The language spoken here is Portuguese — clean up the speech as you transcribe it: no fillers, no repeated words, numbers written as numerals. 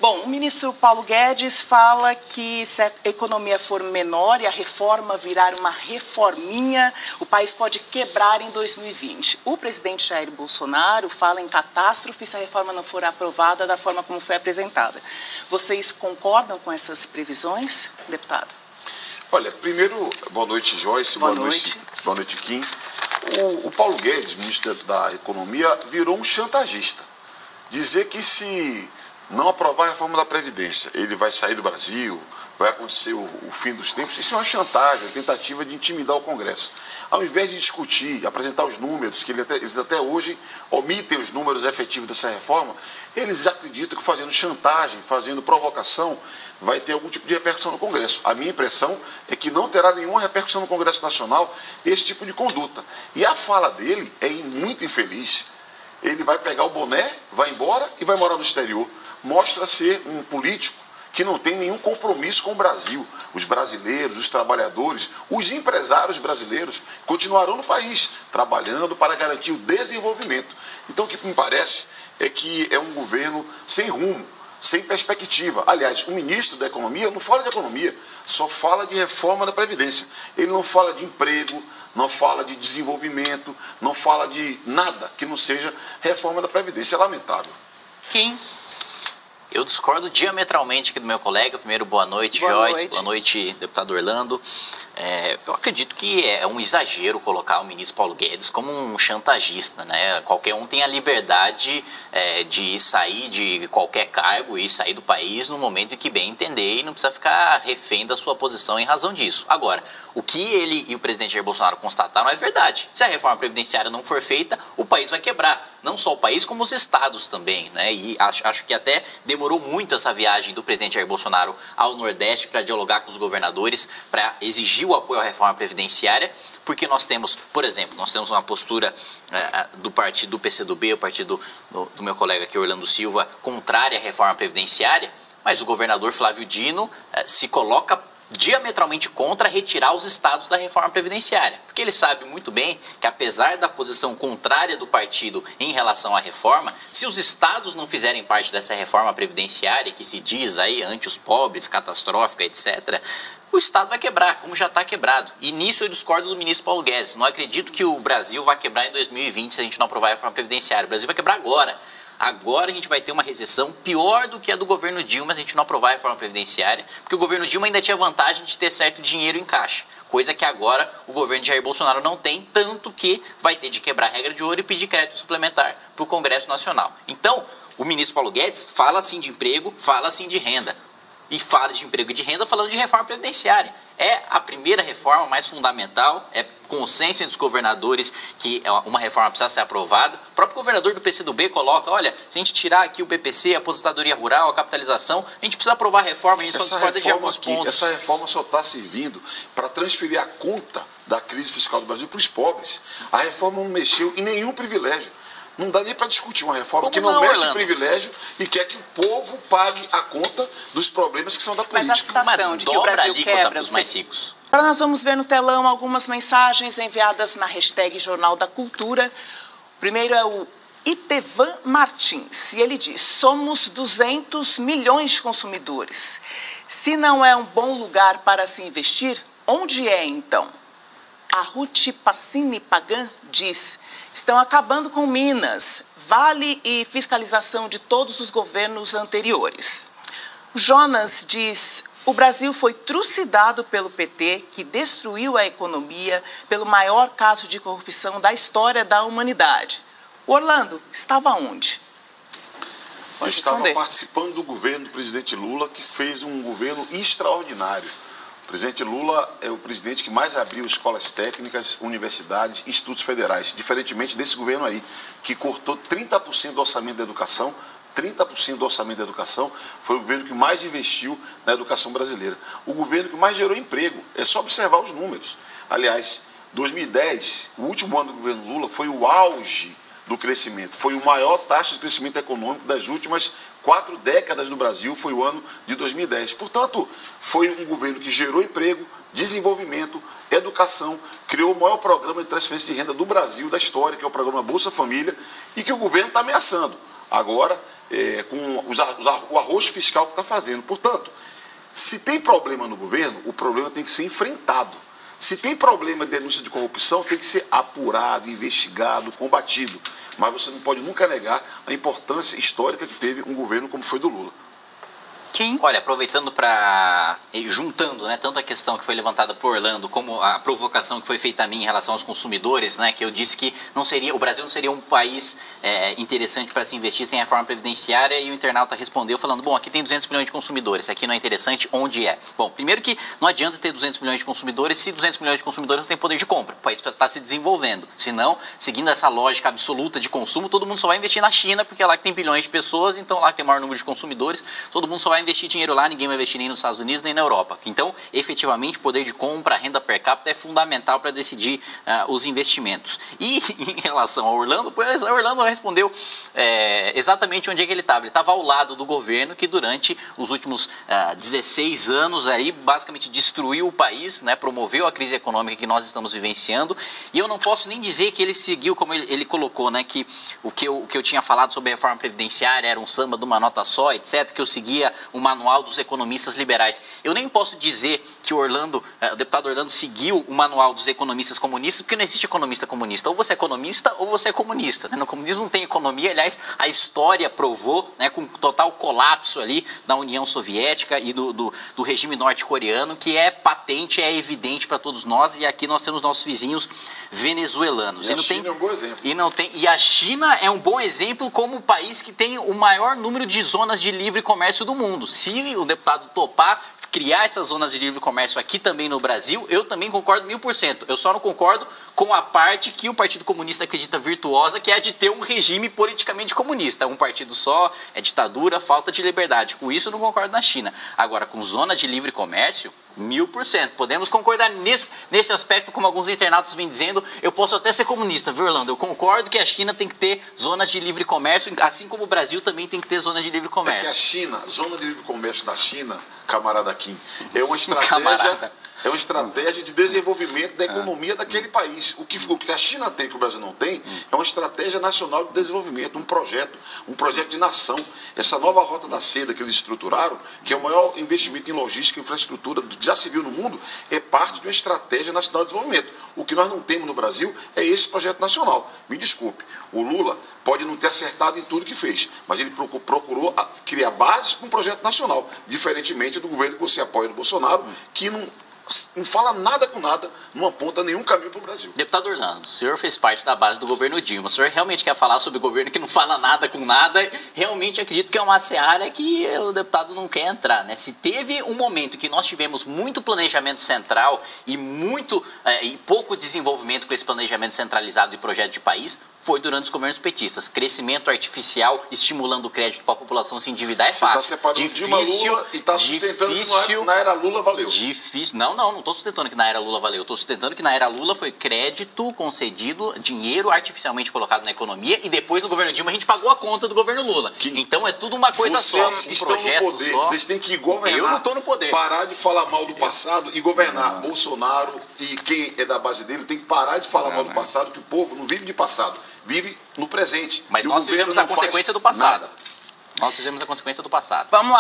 Bom, o ministro Paulo Guedes fala que se a economia for menor e a reforma virar uma reforminha, o país pode quebrar em 2020. O presidente Jair Bolsonaro fala em catástrofe se a reforma não for aprovada da forma como foi apresentada. Vocês concordam com essas previsões, deputado? Olha, primeiro, boa noite, Joyce, boa noite, Kim. O Paulo Guedes, ministro da Economia, virou um chantagista. Dizer que se não aprovar a reforma da Previdência, ele vai sair do Brasil, vai acontecer o fim dos tempos, isso é uma chantagem, uma tentativa de intimidar o Congresso. Ao invés de discutir, apresentar os números, que eles até hoje omitem os números efetivos dessa reforma, eles acreditam que fazendo chantagem, fazendo provocação, vai ter algum tipo de repercussão no Congresso. A minha impressão é que não terá nenhuma repercussão no Congresso Nacional esse tipo de conduta. E a fala dele é muito infeliz. Ele vai pegar o boné, vai embora e vai morar no exterior. Mostra ser um político que não tem nenhum compromisso com o Brasil. Os brasileiros, os trabalhadores, os empresários brasileiros continuarão no país, trabalhando para garantir o desenvolvimento. Então, o que me parece é que é um governo sem rumo, sem perspectiva. Aliás, o ministro da Economia não fala de economia, só fala de reforma da Previdência. Ele não fala de emprego, não fala de desenvolvimento, não fala de nada que não seja reforma da Previdência. É lamentável. Kim? Eu discordo diametralmente aqui do meu colega. Primeiro, boa noite, Joyce. Boa noite, deputado Orlando. Eu acredito que é um exagero colocar o ministro Paulo Guedes como um chantagista, né? Qualquer um tem a liberdade de sair de qualquer cargo e sair do país no momento em que bem entender e não precisa ficar refém da sua posição em razão disso. Agora, o que ele e o presidente Jair Bolsonaro constataram é verdade. Se a reforma previdenciária não for feita, o país vai quebrar. Não só o país, como os estados também, né? E acho que até demorou muito essa viagem do presidente Jair Bolsonaro ao Nordeste para dialogar com os governadores, para exigir o apoio à reforma previdenciária, porque nós temos, por exemplo, uma postura do partido do PCdoB, o partido do meu colega aqui, Orlando Silva, contrária à reforma previdenciária, mas o governador Flávio Dino se coloca diametralmente contra retirar os estados da reforma previdenciária, porque ele sabe muito bem que, apesar da posição contrária do partido em relação à reforma, se os estados não fizerem parte dessa reforma previdenciária, que se diz aí ante os pobres, catastrófica, etc., o Estado vai quebrar, como já está quebrado. E nisso eu discordo do ministro Paulo Guedes. Não acredito que o Brasil vai quebrar em 2020 se a gente não aprovar a reforma previdenciária. O Brasil vai quebrar agora. Agora a gente vai ter uma recessão pior do que a do governo Dilma se a gente não aprovar a reforma previdenciária, porque o governo Dilma ainda tinha vantagem de ter certo dinheiro em caixa, coisa que agora o governo de Jair Bolsonaro não tem, tanto que vai ter de quebrar a regra de ouro e pedir crédito suplementar para o Congresso Nacional. Então, o ministro Paulo Guedes fala assim de emprego, fala assim de renda. E fala de emprego e de renda falando de reforma previdenciária. É a primeira reforma mais fundamental, é consenso entre os governadores que uma reforma precisa ser aprovada. O próprio governador do PCdoB coloca, olha, se a gente tirar aqui o BPC, a aposentadoria rural, a capitalização, a gente precisa aprovar a reforma, a gente só discorda de alguns pontos. Essa reforma só está servindo para transferir a conta da crise fiscal do Brasil para os pobres. A reforma não mexeu em nenhum privilégio. Não dá nem para discutir uma reforma que não mexe em privilégio e quer que o povo pague a conta dos problemas que são da política. Mas a citação de que o Brasil quebra os mais ricos. Agora nós vamos ver no telão algumas mensagens enviadas na hashtag Jornal da Cultura. O primeiro é o Itevan Martins, e ele diz: somos 200 milhões de consumidores. Se não é um bom lugar para se investir, onde é então? A Ruth Passini Pagan diz: estão acabando com Minas, Vale e fiscalização de todos os governos anteriores. O Jonas diz: o Brasil foi trucidado pelo PT, que destruiu a economia pelo maior caso de corrupção da história da humanidade. O Orlando estava onde? Eu estava participando do governo do presidente Lula, que fez um governo extraordinário. O presidente Lula é o presidente que mais abriu escolas técnicas, universidades, institutos federais, diferentemente desse governo aí, que cortou 30% do orçamento da educação. 30% do orçamento da educação, foi o governo que mais investiu na educação brasileira. O governo que mais gerou emprego, é só observar os números. Aliás, 2010, o último ano do governo Lula, foi o auge do crescimento, foi o maior taxa de crescimento econômico das últimas 4 décadas no Brasil, foi o ano de 2010. Portanto, foi um governo que gerou emprego, desenvolvimento, educação, criou o maior programa de transferência de renda do Brasil, da história, que é o programa Bolsa Família, e que o governo está ameaçando. Agora, com o arroz fiscal que está fazendo. Portanto, se tem problema no governo, o problema tem que ser enfrentado. Se tem problema de denúncia de corrupção, tem que ser apurado, investigado, combatido. Mas você não pode nunca negar a importância histórica que teve um governo como foi do Lula. Kim? Olha, aproveitando juntando, né, tanto a questão que foi levantada por Orlando, como a provocação que foi feita a mim em relação aos consumidores, né, que eu disse que o Brasil não seria um país interessante para se investir sem reforma previdenciária, e o internauta respondeu falando, bom, aqui tem 200 milhões de consumidores, aqui não é interessante, onde é? Bom, primeiro que não adianta ter 200 milhões de consumidores se 200 milhões de consumidores não têm poder de compra, o país está se desenvolvendo, senão, seguindo essa lógica absoluta de consumo, todo mundo só vai investir na China, porque é lá que tem bilhões de pessoas, então lá que tem o maior número de consumidores, todo mundo só vai investir dinheiro lá, ninguém vai investir nem nos Estados Unidos nem na Europa. Então, efetivamente, poder de compra, renda per capita é fundamental para decidir os investimentos. E em relação ao Orlando, pois Orlando respondeu exatamente onde é que ele estava. Ele estava ao lado do governo que durante os últimos 16 anos aí, basicamente destruiu o país, né, promoveu a crise econômica que nós estamos vivenciando. E eu não posso nem dizer que ele seguiu, como ele colocou, né, que o que eu tinha falado sobre a reforma previdenciária era um samba de uma nota só, etc., que eu seguia o manual dos economistas liberais. Eu nem posso dizer que o deputado Orlando seguiu o manual dos economistas comunistas, porque não existe economista comunista. Ou você é economista ou você é comunista, né? No comunismo não tem economia, aliás, a história provou, né, com total colapso ali da União Soviética e do regime norte-coreano, que é patente, é evidente para todos nós, e aqui nós temos nossos vizinhos venezuelanos. E a China é um bom exemplo. E a China é um bom exemplo como o país que tem o maior número de zonas de livre comércio do mundo. Se o deputado topar criar essas zonas de livre comércio aqui também no Brasil, eu também concordo 1000%. Eu só não concordo com a parte que o Partido Comunista acredita virtuosa, que é a de ter um regime politicamente comunista. Um partido só, é ditadura, falta de liberdade. Com isso eu não concordo na China. Agora, com zona de livre comércio, 1000%. Podemos concordar nesse aspecto, como alguns internautas vêm dizendo. Eu posso até ser comunista, viu, Orlando? Eu concordo que a China tem que ter zonas de livre comércio, assim como o Brasil também tem que ter zonas de livre comércio. É que a China, zona de livre comércio da China, camarada Kim, é uma estratégia de desenvolvimento da economia daquele país. O que a China tem, que o Brasil não tem, é uma estratégia nacional de desenvolvimento, um projeto de nação. Essa nova Rota da Seda que eles estruturaram, que é o maior investimento em logística e infraestrutura que já se viu no mundo, é parte de uma estratégia nacional de desenvolvimento. O que nós não temos no Brasil é esse projeto nacional. Me desculpe, o Lula pode não ter acertado em tudo que fez, mas ele procurou criar bases para um projeto nacional, diferentemente do governo que você apoia do Bolsonaro, que não fala nada com nada, não aponta nenhum caminho para o Brasil. Deputado Orlando, o senhor fez parte da base do governo Dilma. O senhor realmente quer falar sobre o governo que não fala nada com nada? Realmente acredito que é uma seara que o deputado não quer entrar, né? Se teve um momento que nós tivemos muito planejamento central e pouco desenvolvimento com esse planejamento centralizado e projeto de país, foi durante os governos petistas. Crescimento artificial, estimulando o crédito para a população se endividar é fácil. Você está separando Dilma Lula e está sustentando que na era Lula valeu. Difícil. Não estou sustentando que na era Lula valeu. Estou sustentando que na era Lula foi crédito concedido, dinheiro artificialmente colocado na economia, e depois no governo Dilma a gente pagou a conta do governo Lula. Então é tudo uma coisa só. Vocês estão no poder, vocês têm que governar. Eu não estou no poder. Parar de falar mal do passado e governar. Bolsonaro e quem é da base dele tem que parar de falar mal do passado, que o povo não vive de passado, vive no presente. Mas nós vivemos a consequência do passado. Nós fizemos a consequência do passado. Vamos lá.